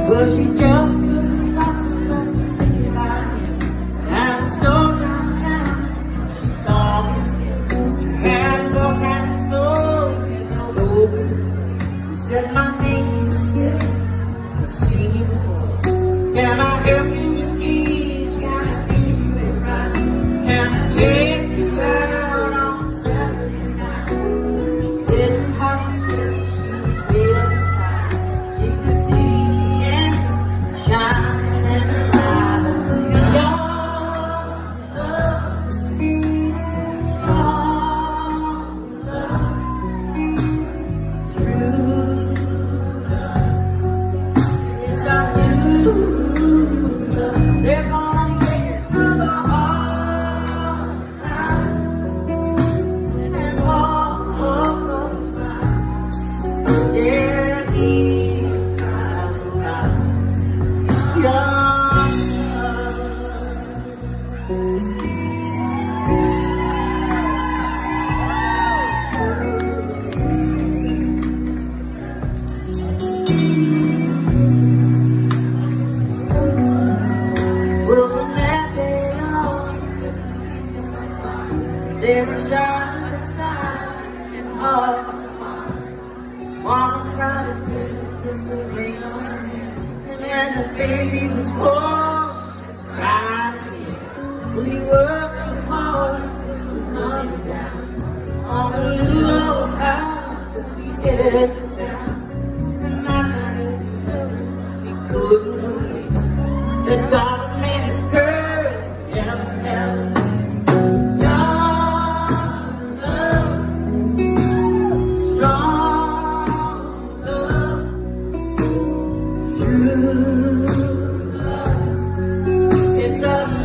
Well, she just couldn't stop herself from thinking about him. And the store downtown, she saw him. She had a look at the store, you know, he said, my name is Phil, I've seen you before. Can I help you with these? Can I do you right? Can I take you out on Saturday night? She didn't have to say, she was feeling inside. She could see the answer shining in her eyes. Young love, strong love, true love. It's a new they're gonna make it through the hard times and all of those times. Yeah, these times are young they were side by side and hard to find. Mama cried his tears in the rain on her head, and when the baby was born, she was crying again. We worked hard to put some money down on a little old house at the edge of town. And that night as he took it, he couldn't believe that God made a girl in a hell. True love, it's a